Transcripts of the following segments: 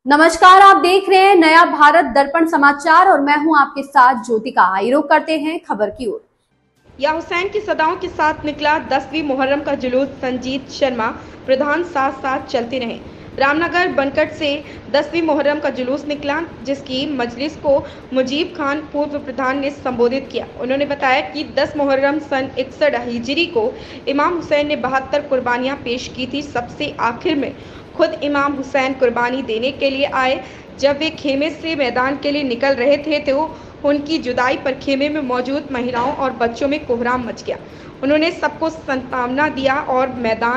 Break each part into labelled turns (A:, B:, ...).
A: नमस्कार, आप देख रहे हैं नया भारत दर्पण समाचार और मैं हूं आपके साथ ज्योतिका। आइए रुख करते हैं खबर की ओर।
B: या हुसैन की सदाओं के साथ निकला 10वीं मुहर्रम का जुलूस। संजीत शर्मा प्रधान साथ साथ चलते रहे। रामनगर बनकट से 10वीं मुहर्रम का जुलूस निकला, जिसकी मजलिस को मुजीब खान पूर्व प्रधान ने संबोधित किया। उन्होंने बताया कि 10 मुहर्रम सन 61 हिजरी को इमाम हुसैन ने 72 कुर्बानियां पेश की थी। सबसे आखिर में खुद इमाम हुसैन कुर्बानी देने के लिए आए। जब वे खेमे से मैदान के लिए निकल रहे थे तो उनकी जुदाई पर खेमे में मौजूद महिलाओं और बच्चों में कोहराम मच गया। उन्होंने सबको सांत्वना दिया और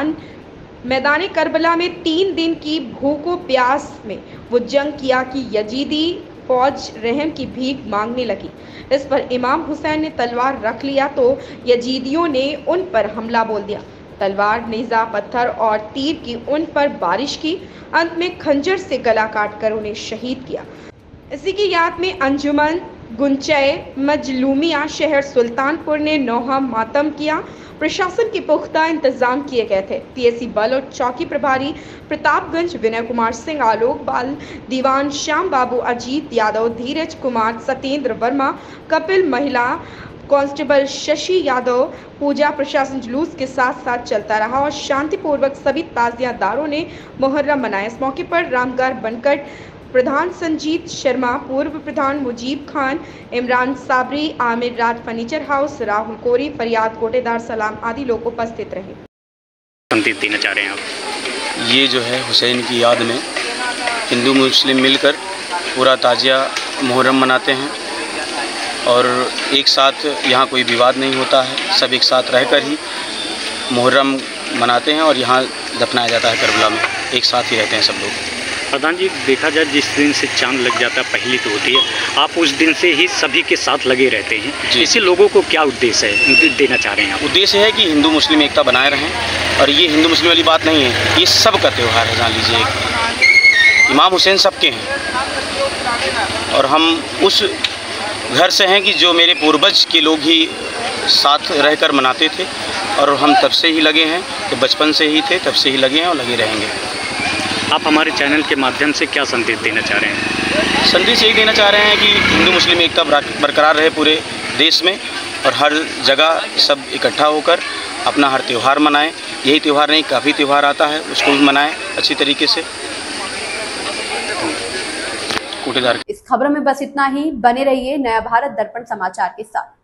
B: मैदान करबला में 3 दिन की भूखों प्यास में वो जंग किया कि यजीदी फौज रहम की भीख मांगने लगी। इस पर इमाम हुसैन ने तलवार रख लिया तो यजीदियों ने उन पर हमला बोल दिया। तलवार, नेज़ा, पत्थर और तीर की उन पर बारिश की। अंत में खंजर से गला काटकर उन्हें शहीद किया। इसी की याद में अंजुमन गुंचय मजलूमिया शहर सुल्तानपुर ने नौहा मातम किया। प्रशासन के पुख्ता इंतजाम किए गए थे। पीएसी बल और चौकी प्रभारी प्रतापगंज विनय कुमार सिंह, आलोक बाल, दीवान श्याम बाबू, अजीत यादव, धीरज कुमार, सत्येंद्र वर्मा, कपिल, महिला कांस्टेबल शशि यादव, पूजा प्रशासन जुलूस के साथ साथ चलता रहा और शांतिपूर्वक सभी ताजियादारों ने मुहर्रम मनाया। इस मौके पर रामगढ़ बनकट प्रधान संजीत शर्मा, पूर्व प्रधान मुजीब खान, इमरान साबरी, आमिर राज फर्नीचर हाउस, राहुल कोरी, फरियाद कोटेदार सलाम आदि लोग उपस्थित रहे।
C: संदेश देना चाह रहे हैं आप?
D: ये जो है हुसैन की याद में हिंदू मुस्लिम मिलकर पूरा ताजिया मुहर्रम मनाते हैं और एक साथ यहाँ कोई विवाद नहीं होता है। सब एक साथ रहकर ही मुहर्रम मनाते हैं और यहाँ दफनाया जाता है करबला में। एक साथ ही रहते हैं सब लोग।
C: प्रधान जी, देखा जाए जिस दिन से चांद लग जाता है पहली तो होती है, आप उस दिन से ही सभी के साथ लगे रहते हैं। इससे लोगों को क्या उद्देश्य है देना चाह रहे हैं आप?
D: उद्देश्य है कि हिंदू मुस्लिम एकता बनाए रहें और ये हिंदू मुस्लिम वाली बात नहीं है, ये सब का त्यौहार है। जान लीजिए, इमाम हुसैन सबके हैं और हम उस घर से हैं कि जो मेरे पूर्वज के लोग ही साथ रहकर मनाते थे और हम तब से ही लगे हैं। तो बचपन से ही थे, तब से ही लगे हैं और लगे रहेंगे।
C: आप हमारे चैनल के माध्यम से क्या संदेश देना चाह रहे हैं?
D: संदेश यही देना चाह रहे हैं कि हिंदू मुस्लिम एकता बरकरार रहे पूरे देश में और हर जगह सब इकट्ठा होकर अपना हर त्यौहार मनाएं। यही त्यौहार नहीं, काफ़ी त्यौहार आता है, उसको भी मनाएं अच्छी तरीके से।
A: इस खबर में बस इतना ही। बने रहिए नया भारत दर्पण समाचार के साथ।